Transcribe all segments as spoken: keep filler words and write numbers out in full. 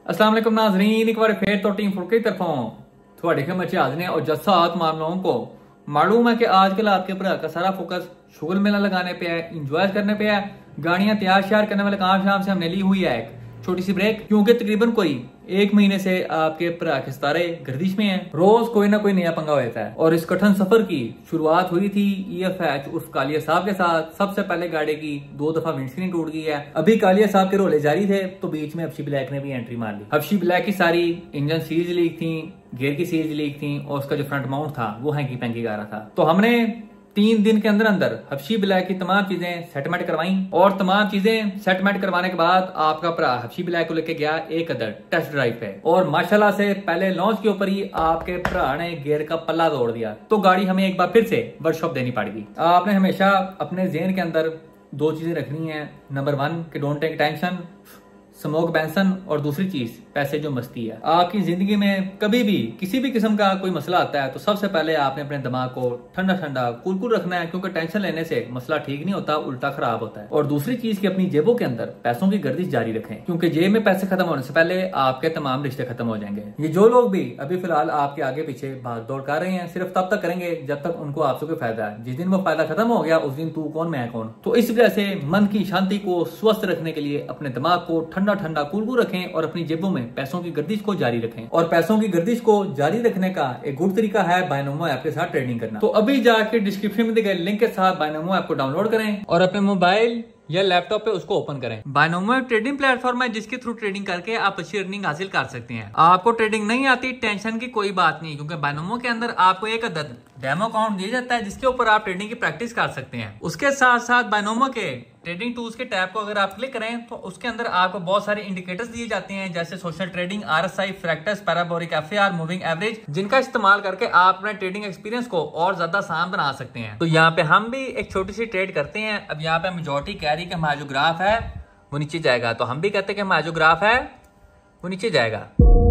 अस्सलाम वालेकुम नाज़रीन, एक बार फिर तो टीम फुल की तरफों थोड़े खिदमत च हाज़िर हैं और जैसा तमाम लोगों को मालूम है कि आजकल आपके भरा का सारा फोकस शुगल मेला लगाने पे है, इंजॉय करने पे है, गाड़ियां तैयार श्यार करने वाले काम शाम से हमने ली हुई है एक छोटी सी ब्रेक, क्योंकि तकरीबन कोई एक महीने से आपके भरा के सितारे गर्दिश में हैं। रोज कोई ना कोई नया पंगा होता है और इस कठिन सफर की शुरुआत हुई थी ई एफ एच उर्फ कालिया साहब के साथ। सबसे पहले गाड़ी की दो दफा विंडस्क्रीन टूट गई है। अभी कालिया साहब के रोले जारी थे तो बीच में हफ्शी ब्लैक ने भी एंट्री मार ली। हफ्शी ब्लैक की सारी इंजन सीरीज लीक थी, गियर की सीरीज लीक थी और उसका जो फ्रंट माउंट था वो हैंकी पैंकी गा रहा था। तो हमने तीन दिन के अंदर अंदर हफ्शी ब्लैक की तमाम चीजें सेटमेंट करवाई और तमाम चीजें सेटमेंट करवाने के बाद आपका भरा हफ्शी ब्लैक को लेके गया एक अदर टेस्ट ड्राइव पे और माशाल्लाह से पहले लॉन्च के ऊपर ही आपके भरा ने गियर का पल्ला तोड़ दिया। तो गाड़ी हमें एक बार फिर से वर्कशॉप देनी पड़ेगी। आपने हमेशा अपने ज़हन के अंदर दो चीजें रखनी है। नंबर वन कि don't take tension, smoke Benson, और दूसरी चीज पैसे जो मस्ती है। आपकी जिंदगी में कभी भी किसी भी किस्म का कोई मसला आता है तो सबसे पहले आपने अपने दिमाग को ठंडा ठंडा कूल कूल रखना है, क्योंकि टेंशन लेने से मसला ठीक नहीं होता, उल्टा खराब होता है। और दूसरी चीज की अपनी जेबों के अंदर पैसों की गर्दिश जारी रखें, क्योंकि जेब में पैसे खत्म होने से पहले आपके तमाम रिश्ते खत्म हो जाएंगे। ये जो लोग भी अभी फिलहाल आपके आगे पीछे भाग दौड़ कर रहे हैं सिर्फ तब तक करेंगे जब तक उनको आपसे कोई फायदा है। जिस दिन वो फायदा खत्म हो गया उस दिन तू कौन मैं कौन। तो इस वजह से मन की शांति को स्वस्थ रखने के लिए अपने दिमाग को ठंडा ठंडा कूल कूल रखें और अपनी जेबों में पैसों की गर्दिश को जारी रखें। और पैसों की गर्दिश को जारी रखने का एक गुड तरीका है बायनोमो ऐप के साथ ट्रेडिंग करना। तो अभी जाके डिस्क्रिप्शन में दिए गए लिंक के साथ बायनोमो ऐप को डाउनलोड करें और अपने मोबाइल या लैपटॉप पे उसको ओपन करें। बायनोमो एक ट्रेडिंग प्लेटफॉर्म है जिसके थ्रू ट्रेडिंग करके आप अच्छी अर्निंग हासिल कर सकते हैं। आपको ट्रेडिंग नहीं आती, टेंशन की कोई बात नहीं, क्योंकि बायनोमो के अंदर आपको एक अदद डेमो अकाउंट दिया जाता है जिसके ऊपर आप ट्रेडिंग की प्रैक्टिस कर सकते हैं। उसके साथ साथ बायनोमो के ट्रेडिंग टूल्स के टैब को अगर आप क्लिक करें तो उसके अंदर आपको बहुत सारे इंडिकेटर्स दिए जाते हैं, जैसे social trading, R S I, fractals, parabolic F A R, moving average, जिनका इस्तेमाल करके आप अपने ट्रेडिंग एक्सपीरियंस को और ज्यादा आसान बना सकते हैं। तो यहाँ पे हम भी एक छोटी सी ट्रेड करते हैं। अब यहाँ पे मेजॉरिटी कह रही कि हमारा जो ग्राफ है वो नीचे जाएगा, तो हम भी कहते हैं कि हमारा जो ग्राफ है वो नीचे जाएगा।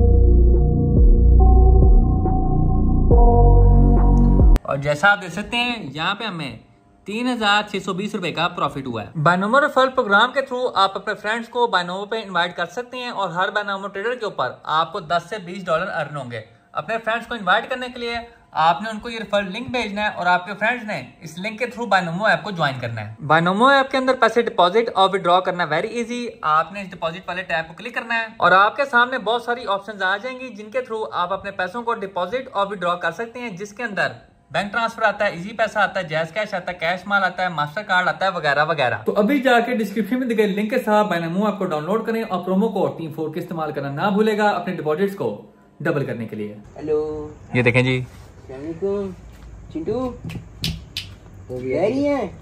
और जैसा आप देख सकते हैं यहाँ पे हमें तीन हजार छह सौ बीस रुपए का प्रॉफिट हुआ है। बायनोमो रेफरल प्रोग्राम के थ्रू आप अपने फ्रेंड्स को बायनोमो पे इनवाइट कर सकते हैं और हर बायनोमो ट्रेडर के ऊपर आपको दस से बीस डॉलर अर्न होंगे। अपने फ्रेंड्स को इनवाइट करने के लिए आपने उनको ये रेफरल लिंक भेजना है और आपके फ्रेंड्स ने इस लिंक के थ्रू बायनोमो ऐप को ज्वाइन करना है। बायनोमो ऐप के अंदर पैसे डिपॉजिट और विड्रॉ करना वेरी इजी। आपने इस डिपॉजिट वाले टैब को क्लिक करना है और आपके सामने बहुत सारी ऑप्शंस आ जाएंगी जिनके थ्रू आप अपने पैसों को डिपॉजिट और विड्रॉ कर सकते हैं, जिसके अंदर बैंक ट्रांसफर आता है, इजी पैसा आता है, जैज कैश आता है, कैश माल आता है, मास्टर कार्ड आता है, वगैरह वगैरह। तो अभी जाके डिस्क्रिप्शन में दिए गए लिंक के साथ बायनोमो ऐप को डाउनलोड करें और प्रोमो कोड टीम फोर का इस्तेमाल करना ना भूलेगा अपने डिपॉजिट्स को डबल करने के लिए। हेलो, ये देखें जी, चिंटू रेडी है?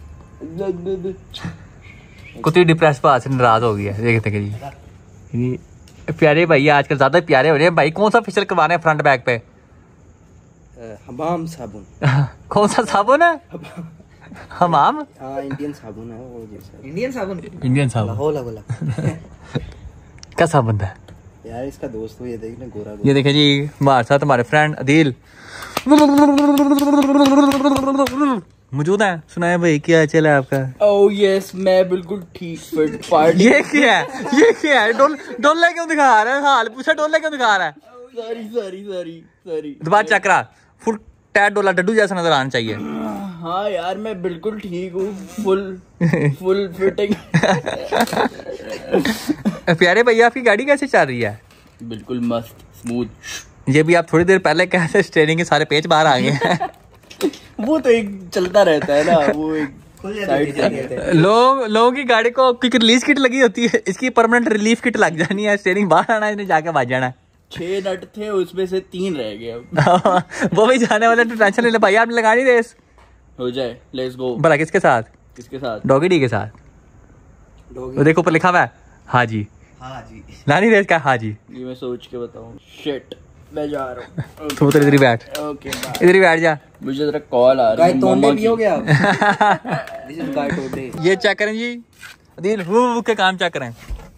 कुछ डिप्रेस पर से नाराज हो गया। देखते हैं जी, प्यारे भाई आजकल ज्यादा प्यारे हो रहे हैं भाई। कौन सा फेशियल करवाना है फ्रंट बैक पे? हमाम साबुन। कौन सा साबुन है? हमाम? हाँ, इंडियन साबुन है वो जैसा। इंडियन साबुन? इंडियन साबुन। होला बोला। क्या साबुन है यार? इसका दोस्त हो, ये देखना गोरा गोरा। ये देखे जी हमारे साथ हमारे फ्रेंड अदील मौजूद है। सुनाए भाई क्या चल है आपका? ओह यस, मैं बिल्कुल ठीक फिट पार्टी। ये क्या है? ये क्या है? डोल डोला क्यों दिखा रहा है? हाल पूछा डोला क्यों दिखा रहा है? Sorry sorry sorry sorry. दोबारा चेक करा, फुल टैट डोला डड्डू जैसा नजर आना चाहिए। हाँ यार, मैं बिल्कुल ठीक हूँ, फुल फुल फिटिंग। प्यारे भैया आपकी गाड़ी कैसे चल रही है? बिल्कुल मस्त स्मूथ। ये भी आप थोड़ी देर पहले कैसे स्टीयरिंग के सारे पेच बाहर आ गए हैं। वो तो एक चलता रहता है ना, वो एक साइड से। लोग लोगों की गाड़ी को क्विक रिलीज किट लगी होती है, इसकी परमानेंट रिलीफ किट लग जानी है। स्टीयरिंग बाहर आना है, इन्हें जाके बच जाना है। छह नट थे, उसमें से तीन रह गए अब। वो भी जाने वाले, तो टेंशन नहीं ले भाई, आपने लगानी रेस हो जाए। Let's go. भला किसके साथ? किसके साथ? डॉगी डी के साथ। वो देखो ऊपर लिखा हुआ है हाँ जी। हाँ जी। लानी रेस का हाँ जी। ये मैं सोच के बताऊं। शिट, मैं जा रहा हूँ। तू तो इधर ही बैठ। ओके, इधर ही बैठ जा। मुझे जरा कॉल आ रहा है। तोड़ने भी हो गया। दिस इज गाय तोड़ने। ये चेक करें जी, अदील हु के काम चेक करें।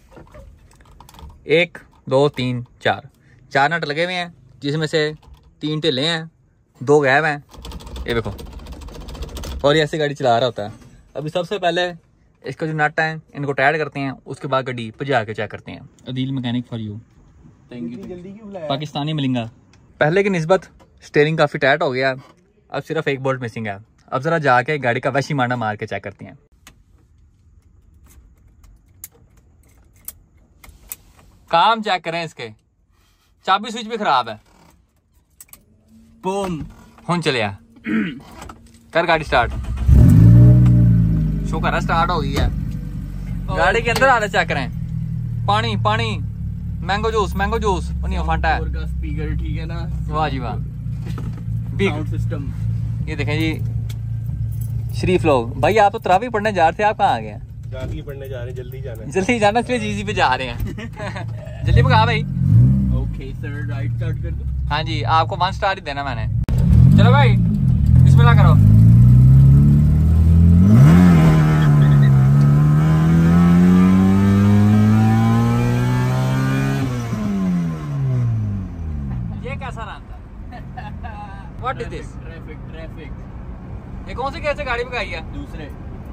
एक दो तीन चार चार नट लगे हुए हैं, जिसमें से तीन ढिले हैं, दो गैब हैं। ये देखो, और ये ऐसी गाड़ी चला रहा होता है। अभी सबसे पहले इसका जो नट है इनको टाइट करते हैं, उसके बाद गाड़ी भजा के चेक करते हैं। Adeel mechanic for you, thank you. जल्दी क्यों बुलाया? पाकिस्तानी मिलेंगा। पहले की निस्बत स्टीयरिंग काफ़ी टाइट हो गया, अब सिर्फ एक बोल्ट मिसिंग है। अब ज़रा जाके गाड़ी का वैशी मांडा मार के चेक करते हैं। काम चेक करें इसके, चाबी स्विच भी खराब है। बूम, हुन चलिया कर गाड़ी स्टार्ट। शुक्र है स्टार्ट हो गई है। गाड़ी के अंदर हालत चेक करें। पानी पानी, मैंगो जूस, मैंगो जूस, नहीं फांटा है। और का स्पीकर ठीक है ना? वाह जी वाह। Sound system. ये देखें जी शरीफ लोग। भाई आप तो तरावी पढ़ने जा रहे थे, आप कहाँ आ गए? जाती पढ़ने जा रहे हैं, जल्दी जाना है। जल्दी जाना इसलिए जीजी पे जा रहे हैं। जल्दी भगा भाई। ओके सर, राइट स्टार्ट कर दो। हाँ जी, आपको वन स्टार ही देना मैंने। चलो भाई बिस्मिल्लाह करो। ये कैसा रास्ता? What is this? Traffic traffic. ये कौन सी कैसे गाड़ी भगाई है? दूसरे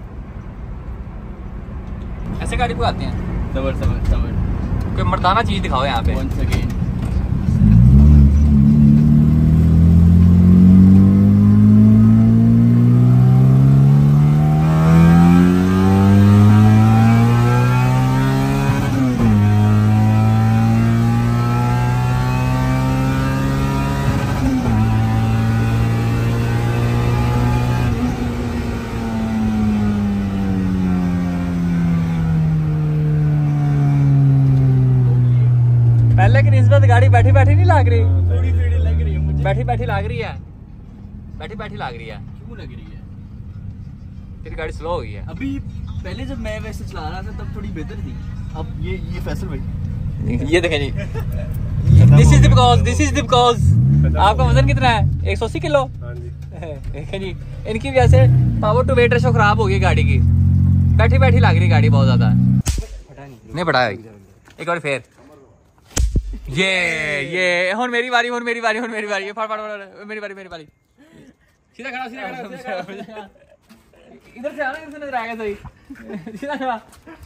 ऐसे गाड़ी भगाते हैं? सबर सबर सबर। कोई मर्दाना चीज दिखाओ यहाँ पे। Once again. पहले की निस्बत गाड़ी बैठी बैठी नहीं लग रही? थोड़ी थोड़ी लग रही है मुझे। बैठी बैठी लग रही है, बैठी बैठी लग रही है। क्यों लग रही है? तेरी गाड़ी स्लो हो गई है। अभी पहले जब मैं वैसे चला रहा था तब थोड़ी बेहतर थी। अब ये ये फैसल भाई, ये देखें जी, this is because this is because आपका वजन कितना है? एक सौ अस्सी किलो। हाँ जी। देखें जी, इनकी वजह से पावर टू वेट रेशो खराब हो गई गाड़ी की। बैठी बैठी लग रही गाड़ी बहुत ज्यादा। नहीं बढ़ाया एक बार फिर। ये ये हुन मेरी बारी, हुन मेरी बारी, हुन मेरी बारी। फट फट फट, मेरी बारी मेरी बारी। सीधा खड़ा, सीधा खड़ा, सीधा खड़ा। इधर से आना, इधर से नजर आएगा सही। सीधा खड़ा।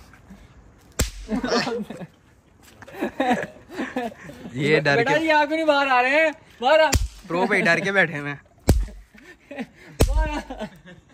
ये डर बेटा के जी आप क्यों नहीं बाहर आ रहे हैं? बाहर आ। प्रो पे डर के बैठे हैं। बाहर आ।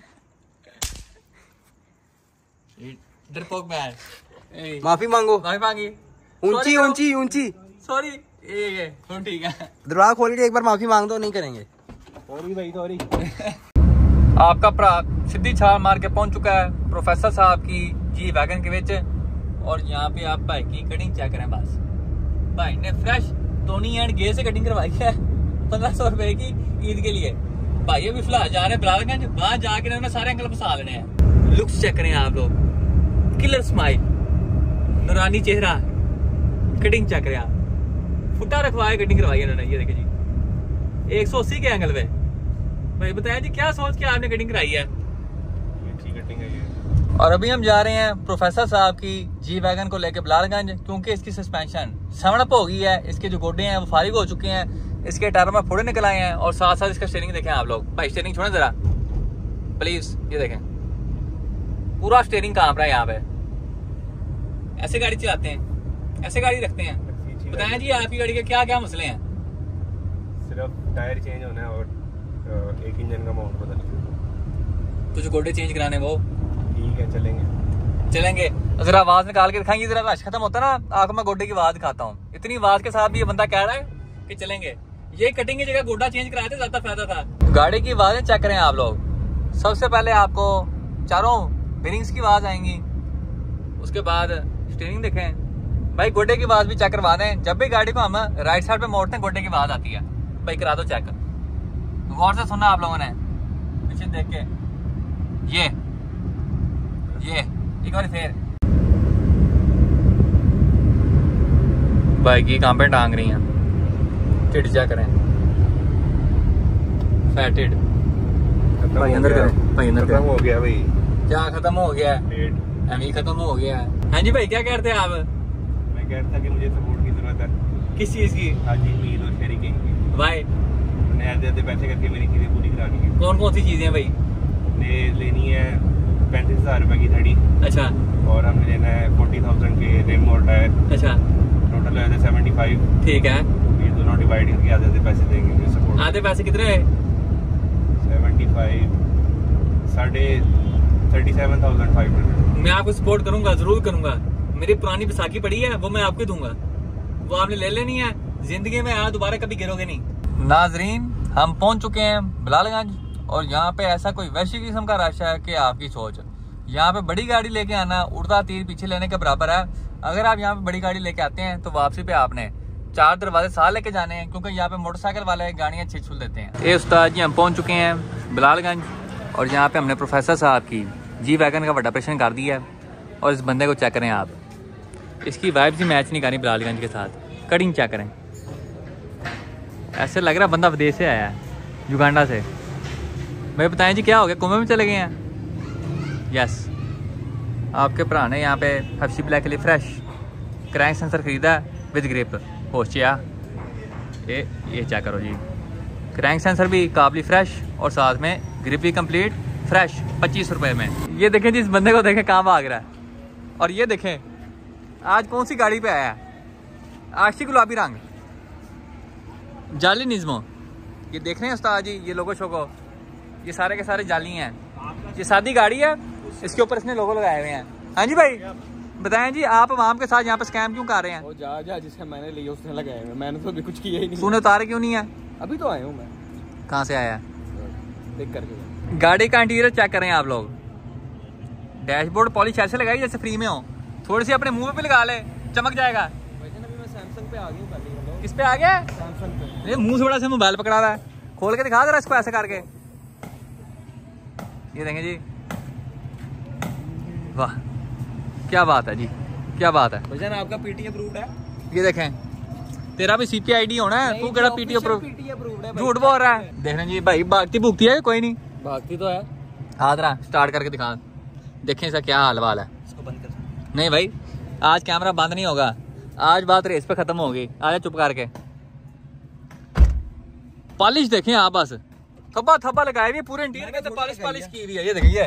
डरपोक मैन। माफी मांगो। माफी मांगी। ऊंची ऊंची ऊंची। सॉरी। ये ये हुन ठीक है। दरवाजा खोल के एक बार माफी मांग दो, नहीं करेंगे। सॉरी भाई, सॉरी। आपका भरा सीधी छाल मार के पहुंच चुका है प्रोफेसर साहब की जी वैगन के विच। और यहाँ पे आप भाई की कटिंग चेक करें। बस भाई ने फ्रेश टोनी एंड गे से कटिंग करवाई है पंद्रह सौ रुपए की ईद के लिए। भाई अभी फिलहाल जा रहे हैं बिलालगंज, वहां जाके उन्होंने सारे अंकल फंसा लेने हैं। लुक्स चेक करें आप लोग, किलर स्माइल, नूरानी चेहरा, कटिंग चेक करें आप। फुटा रखवाया कटिंग करवाई है उन्होंने। ये देखिए जी एक सौ अस्सी के एंगल पे। भाई बताया जी क्या सोच के आपने कटिंग कराई है? अच्छी कटिंग है ये। और अभी हम जा रहे हैं प्रोफेसर साहब की जी वैगन को लेके बिलालगंज, क्योंकि इसकी सस्पेंशन सेवन अप हो गई है। इसके जो गोडे हैं वो फारिग हो चुके हैं, इसके टायर में फोड़े निकल आए हैं। और साथ साथ इसका स्टीयरिंग देखें आप लोग। भाई स्टीयरिंग छोड़ें जरा प्लीज। ये देखें पूरा स्टीयरिंग कांप रहा है यहाँ पे। ऐसे गाड़ी चलाते हैं, ऐसे गाड़ी रखते हैं? बताएं जी आपकी गाड़ी के क्या क्या मसले हैं? सिर्फ टायर चेंज होना है और एक इंजन का माउंट बदलना। तो जो गोडे चेंज कराने वो ठीक है, चलेंगे चलेंगे। जरा आवाज निकाल के दिखाएंगे, जरा रश खत्म होता है ना आपको मैं गोडे की आवाज दिखाता हूँ। इतनी आवाज के साथ भी ये बंदा कह रहा है कि चलेंगे। ये कटिंग की जगह गोडा चेंज कराए थे, ज्यादा फायदा था। गाड़ी की आवाजें चेक करें आप लोग। सबसे पहले आपको चारों बेरिंग्स की आवाज आएंगी, उसके बाद स्टीयरिंग देखें। भाई गोडे की आवाज भी चेक करवा दें। जब भी गाड़ी को हम राइट साइड पे मोड़ते हैं गोडे की आवाज आती है। भाई करा दो चेक, गौर से सुनना आप लोगों ने पीछे देख के। ये ये एक बार फिर भाई की कहाँ पे टांग रही हैं। टिड चेक करें, फैटेड। भाई अंदर करें, भाई अंदर खत्म करें। हो गया भाई, क्या खत्म हो गया? पेट। एम खत्म हो गया है। हाँ जी भाई क्या कहते हैं आप? मैं कह रहा था कि मुझे सपोर्ट की जरूरत है। किस चीज की? हाजी मीर और शेरी की। भाई मैंने आधे आधे पैसे करके मेरी चीजें पूरी करानी है। कौन कौन सी चीजें भाई? ने लेनी है पैंतीस हजार रुपए की थड़ी, अच्छा और हमने लेना है फोर्टी थाउजेंड के रिम और टायर। अच्छा टोटल है सेवेंटी फाइव। ठीक है, ये दोनों डिवाइड करके आधे आधे पैसे देंगे सपोर्ट। आधे पैसे कितने है? सेवेंटी फाइव साढ़े thirty seven thousand five hundred. मैं आपको सपोर्ट करूंगा, जरूर करूंगा। मेरी पुरानी बैसाखी पड़ी है, वो मैं आपको दूंगा, वो आपने ले लेनी है। जिंदगी में यहाँ दोबारा कभी गिरोगे नहीं। नाजरीन, हम पहुंच चुके हैं बिलालगंज, और यहाँ पे ऐसा कोई वैसी किस्म का रश है कि आपकी सोच। यहाँ पे बड़ी गाड़ी लेके आना उड़ता तीर पीछे लेने के बराबर है। अगर आप यहाँ पे बड़ी गाड़ी लेके आते हैं तो वापसी पे आपने चार दरवाजे साथ लेके जाने हैं, क्योंकि यहाँ पे मोटरसाइकिल वाले गाड़ियाँ छिछुल देते हैं। ये उस्ताद जी हम पहुंच चुके हैं बिलालगंज, और यहाँ पे हमने प्रोफेसर साहब की जी वैगन का बड़ा ऑपरेशन कर दिया है। और इस बंदे को चेक करें आप, इसकी वाइब्स ही मैच नहीं कर रही बिलालगंज के साथ। कटिंग चेक करें, ऐसे लग रहा बंदा विदेश से आया है, युगांडा से। भाई बताएं जी क्या हो गया, कुएं में चले गए हैं? यस, आपके भरा ने यहाँ पे हफ्सी ब्लैक के लिए फ्रेश क्रैंक सेंसर खरीदा विद ग्रिप होशिया। ये ये चेक करो जी, क्रैंक सेंसर भी काबली फ्रेश और साथ में ग्रिप भी कंप्लीट फ्रेश पच्चीस रुपए में। ये देखें जी, इस बंदे को देखें कहाँ भाग रहा है। और ये देखें आज कौन सी गाड़ी पे आया है, आशी गुलाबी रंग जाली निज़मो। ये देख रहे हैं उस्ताद जी, ये लोगो शोगो ये सारे के सारे जाली हैं। ये सादी गाड़ी है, इसके ऊपर इसने लोगो लगाए हुए हैं। हाँ जी भाई बताएं जी, आप आवाम के साथ यहाँ पे स्कैम क्यों कर रहे हैं? वो जा जा जिसे मैंने लिया उसने लगाए हुए, मैंने तो अभी कुछ किया ही नहीं। तूने उतारे क्यों नहीं है? अभी तो आया हूँ मैं, कहाँ से आया? देख करके। गाड़ी का इंटीरियर चेक करें आप लोग। डैशबोर्ड पॉलिश ऐसे लगाई जैसे फ्री में हो, थोड़ी सी अपने मुंह पे लगा ले, चमक जाएगा। वैसे अभी मैं सैमसंग पे आ गई हूँ पहले। किस पे आ गया? सैमसंग पे। ये मुंह से बड़ा से मोबाइल पकड़ा रहा है, खोल के दिखा दे रहा इसको ऐसे करके। ये देखें जी, वाह क्या बात है जी, क्या बात है। भाईजान आपका पीटी अप्रूव्ड है। ये देखें, तेरा भी सीपी आईडी होना है, तू केड़ा पीटी अप्रूव? पीटी अप्रूव्ड है। झूठ बोल रहा है। देख रहे जी भाई, भागती भूगती है कोई नहीं, भागती तो है। हाथ रहा स्टार्ट करके दिखा, देखें इसका क्या हाल वाल है। इसको बंद कर। नहीं भाई, आज कैमरा बंद नहीं होगा, आज बात रेस पे खत्म होगी। आजा चुप करके। पॉलिश देखें आप, बस थब्बा थब्बा लगाई हुई पूरे इंटीरियर के, पॉलिश पॉलिश की हुई है। ये देखिए,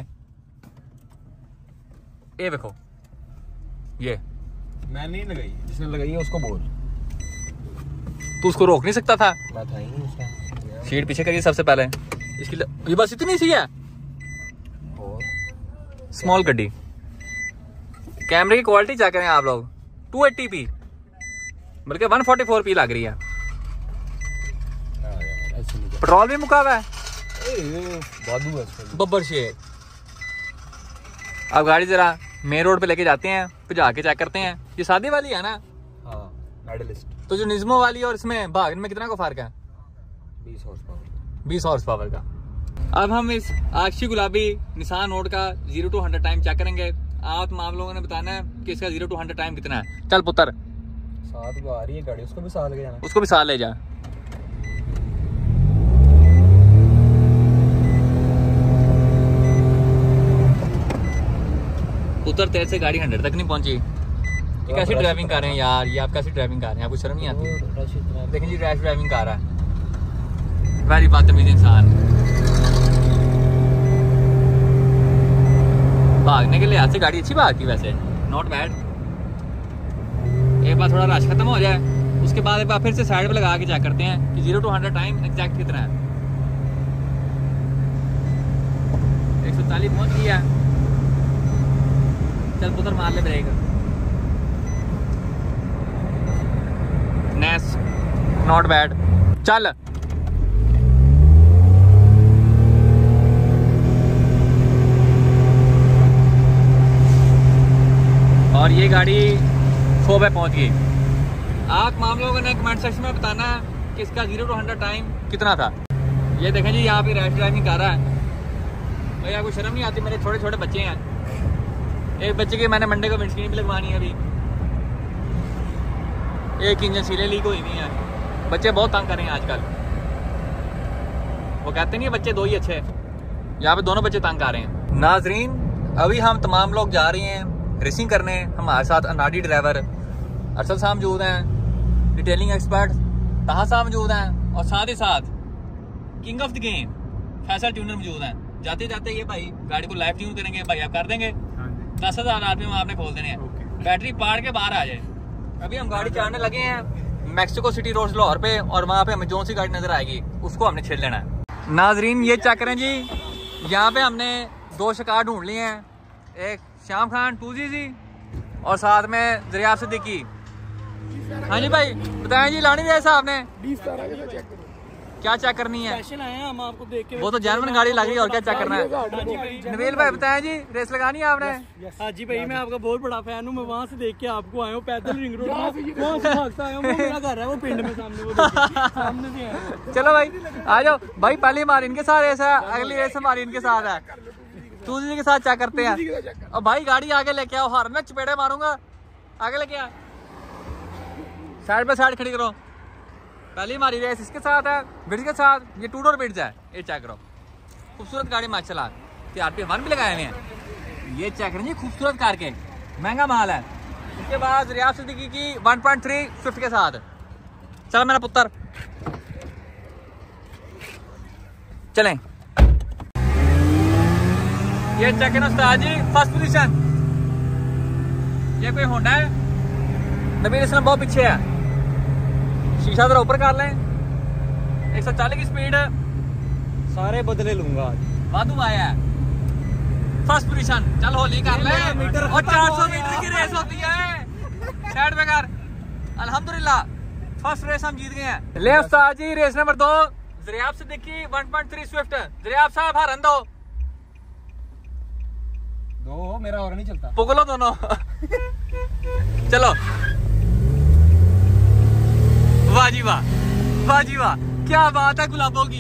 ये देखो, ये मैं नहीं लगाई, जिसने लगाई है उसको बोल। तू उसको रोक नहीं सकता था? मैं था ही नहीं उसका। सीट पीछे करिए सबसे पहले इसकी। ये बस इतनी सी है, और स्मॉल गड्डी। कैमरे की क्वालिटी चेक करें आप लोग, टू एटी पी बल्कि वन फोर्टी फोर पी लग रही है। पेट्रोल भी मुका हुआ है, बादू है बब्बर शेर। अब गाड़ी जरा मेन रोड पे लेके जाते हैं, भजा के चेक करते हैं। ये सादी वाली है ना? हाँ, मेडलिस्ट। तो जो निज़्मो वाली और इसमें भागने में कितना का फर्क है? बीस हॉर्स पावर। बीस हॉर्स पावर का। अब हम इस आशी गुलाबी निसान नोट का zero to hundred time check करेंगे। आप तमाम लोगों ने बताना है कि इसका जीरो टू हंड्रेड टाइम कितना है। चल पुत्र, साथ को आ रही है गाड़ी, उसको भी साथ ले जाना। उसको भी साथ ले जा। पुत्र तेरे से गाड़ी हंड्रेड तक नहीं पहुंची। ये कैसी ड्राइविंग कर रहे हैं यार, ये आप कैसी ड्राइविंग कर रहे हैं? आपको शर्म नहीं आती? देखिए जी, रैश ड्राइविंग कर रहा है, वेरी बदतमीज इंसान। भागने के लिहाज से गाड़ी अच्छी भागती है वैसे, नॉट बैड। एक बार थोड़ा रश खत्म हो जाए, उसके बाद एक बार फिर से साइड पे लगा के चेक करते हैं कि zero to hundred time exact कितना है। एक सौ चालीस पहुंच गया। चल पुत्र मार ले ब्रेक। नैस, not bad. चल और ये गाड़ी सौ पे पहुंच गई। आप तमाम लोगों ने कमेंट सेक्शन में बताना है कि इसका जीरो टू हंड्रेड टाइम कितना था। ये देखें जी, यहाँ पे रैश ड्राइविंग कर रहा है। भैया कोई शर्म नहीं आती? मेरे छोटे छोटे बच्चे हैं, एक बच्चे की मैंने मंडे को विंडस्क्रीन भी लगवानी है अभी, एक इंजन सीलें लीक हुई नहीं है। बच्चे बहुत तंग कर रहे हैं आजकल। वो कहते नहीं बच्चे दो ही अच्छे, यहाँ पे दोनों बच्चे तंग कर रहे हैं। नाजरीन, अभी हम तमाम लोग जा रहे हैं रेसिंग करने। हमारे साथ अनाडी ड्राइवर अरसल साहब मौजूद हैं, डिटेलिंग एक्सपर्ट ताहा साहब मौजूद हैं, और साथ ही साथ king of the game Faisal tuner मौजूद हैं। जाते जाते ये भाई गाड़ी को लाइव ट्यून करेंगे भाई, आप कर देंगे। हाँ जी दस हजार आदमी वहाँ आपने खोल देने हैं, ओके। बैटरी पाड़ के बाहर आ जाए। अभी हम गाड़ी चढ़ने लगे हैं मैक्सिको सिटी रोड लाहौर पे, और वहाँ पे हमें जो सी गाड़ी नजर आएगी उसको हमने छेड़ लेना है। नाजरीन ये चेक करें जी, यहाँ पे हमने दो शिकार ढूंढ लिए हैं, एक शाम खान टूजी जी और साथ में दरियाब सिद्दीकी। हाँ जी भाई बताएं जी, लानी है साहब ने क्या चेक करनी है? स्पेशल आए हैं हम आपको देख के। वो तो जानवर गाड़ी लग रही है और क्या चेक करना है? नबील भाई बताएं जी, रेस लगानी है आपने? हाँ जी भाई, मैं आपका बहुत बड़ा फैन हूँ। मैं वहाँ से देख के आपको आया हूँ, पैदल रिंग रोड वहाँ से भागता आया हूँ। वो मेरा घर है, वो पिंड में सामने, वो देखिए, सामने से आया हूँ। चलो भाई आ जाओ भाई, पहली बार इनके साथ रेस है, अगली रेस हमारी इनके साथ है, टूजी के साथ चेक करते हैं। और भाई गाड़ी आगे लेके आओ, हर में चपेड़े मारूंगा, आगे लेके आ, साइड पे साइड खड़ी करो। पहली हमारी रेस इसके साथ है, ब्रिज के साथ, ये टू डोर ब्रिज है, ये चेक करो, खूबसूरत गाड़ी माशाल्लाह, त्यार पे वन भी लगाए हुए हैं। ये चेक करें जी, खूबसूरत कार के, महंगा माल है। उसके बाद दरियाब सिद्दीकी की वन पॉइंट थ्री स्विफ्ट के साथ। चलो मेरा पुत्र चलें। ये चेक करें उस्ताद जी, फर्स्ट पोजीशन, ये कोई होंडा है, नबील इस्लाम बहुत पीछे है, शीशा जरा ऊपर कर लें। एक सौ चालीस की स्पीड, सारे बदले लूंगा आज। वादू आया है, फर्स्ट पोजीशन। चल होली कर ले, और चार सौ मीटर की रेस होती है, साइड पे कर। अल्हम्दुलिल्लाह फर्स्ट रेस हम जीत गए हैं। ले उस्ताद जी रेस नंबर दो, Daryab Siddiqui one point three Swift. Daryab साहब हरन दो दो, मेरा और नहीं चलता। पुगलो दोनों। चलो वाह जी वाह, वाह जी वाह, क्या बात है गुलाबों की।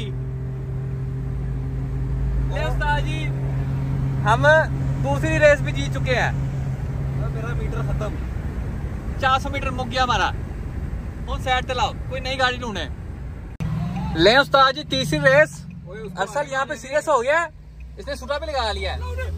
ले उस्ताद जी हम दूसरी रेस भी जीत चुके हैं। मेरा मीटर खत्म, चार सौ मीटर मुक गया हमारा। उन साइड चलाओ, कोई नई गाड़ी ढूंढे। ले उस्ताद जी तीसरी रेस। असल यहाँ पे सीरियस हो गया, इसने सूटा भी लगा लिया है।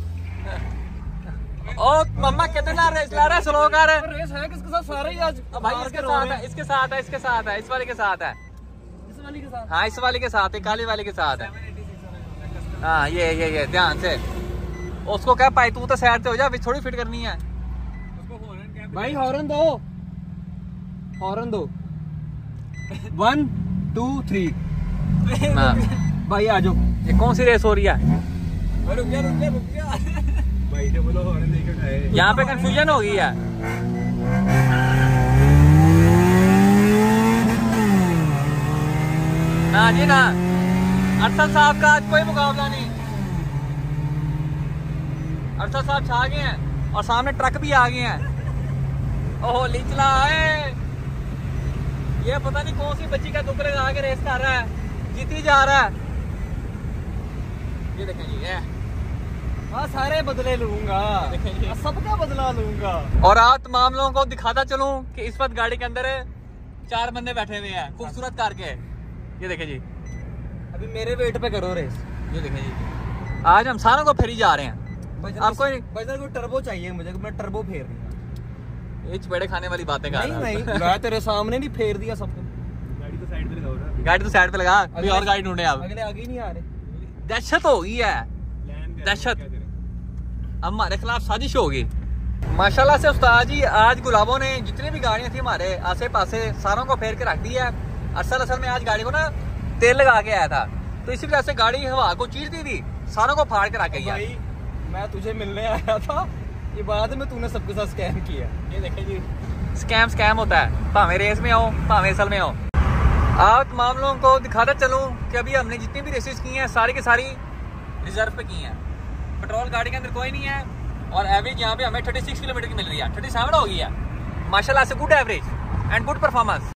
ओ मम्मा कितना रेस ला रहा है, स्लो कर। रेस है किसके साथ? सारे ही आज भाई इसके साथ है, इसके साथ है, इसके साथ है, इस वाले के साथ है, इस वाली के साथ। हाँ इस वाले के साथ है, काली वाले के साथ है। हाँ ये ये ये ध्यान से उसको कह पाई, तू तो साइड से हो जा, अभी थोड़ी फिट करनी है। भाई हॉर्न दो, हॉर्न दो। One two three. हाँ। भाई आ जाओ। ये कौन सी रेस हो रही है? रुक जा रुक जा रुक जा। भाई से बोलो हॉर्न देके उठाए। यहाँ पे कंफ्यूजन हो गई है। ना जी ना, अरशद साहब का आज कोई मुकाबला नहीं। अरशद साहब छा गए हैं और सामने ट्रक भी आ गए हैं। ओहो लिचला है, ये पता नहीं कौन सी बच्ची का दुख लगा के रेस कर रहा है, जीती जा रहा है। ये देखें जी, ये हाँ सारे बदले लूंगा, सबका बदला लूंगा। और आप तमाम लोगों को दिखाता चलूं कि इस वक्त गाड़ी के अंदर चार बंदे बैठे हुए हैं खूबसूरत कार के। ये देखें जी, अभी मेरे वेट पे करो रेस। ये देखें जी, आज हम सारों को फेरी जा रहे हैं। आपको बजर को टर्बो चाहिए मुझे, मैं टर्बो फेर रही ये चपेड़े खाने वाली बातें कर रहा है। नहीं नहीं, मैं तेरे सामने भी फेर दिया सबको। गाड़ी तो साइड पे लगाओ ना। गाड़ी तो साइड पे लगा, अभी और गाड़ी ढूंढे आप। अगले आगे ही नहीं आ रहे। दहशत हो गई है, दहशत। अब हमारे खिलाफ साजिश होगी। माशाल्लाह से उस्ताद जी आज गुलाबों ने जितनी भी गाड़ियां थी हमारे आसे पासे सारों को फेर के रख दी है। असल असल में आज गाड़ी को ना तेल लगा के आया था, तो इसी वजह से गाड़ी हवा को चीरती थी, सारों को फाड़ के रख गई है। भाई मैं तुझे मिलने आया था, ये बाद में तूने सबके साथ स्कैम किया। ये देखें जी, स्कैम स्कैम होता है, भावे रेस में हो भावे असल में हो। आप तमाम लोगों को दिखाता चलूं कि अभी हमने जितनी भी रेसेस की हैं सारी की सारी रिजर्व पे की हैं। पेट्रोल गाड़ी के अंदर कोई नहीं है, और एवरेज यहाँ पे हमें छत्तीस किलोमीटर की मिल रही है, सैंतीस हो गई है माशाल्लाह से। Good average and good performance.